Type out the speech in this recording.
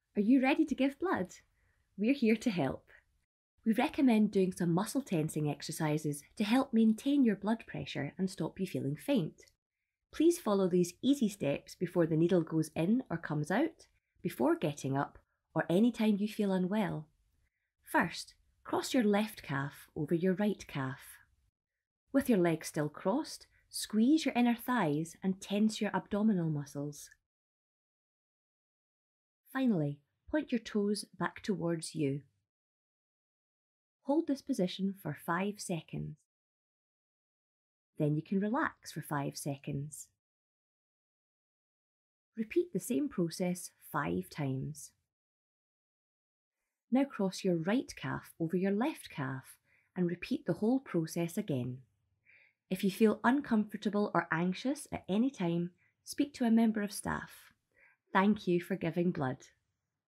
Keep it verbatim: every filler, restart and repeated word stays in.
Are you ready to give blood? We're here to help. We recommend doing some muscle tensing exercises to help maintain your blood pressure and stop you feeling faint. Please follow these easy steps before the needle goes in or comes out, before getting up, or any time you feel unwell. First, cross your left calf over your right calf. With your legs still crossed, squeeze your inner thighs and tense your abdominal muscles. Finally, point your toes back towards you. Hold this position for five seconds. Then you can relax for five seconds. Repeat the same process five times. Now cross your right calf over your left calf and repeat the whole process again. If you feel uncomfortable or anxious at any time, speak to a member of staff. Thank you for giving blood.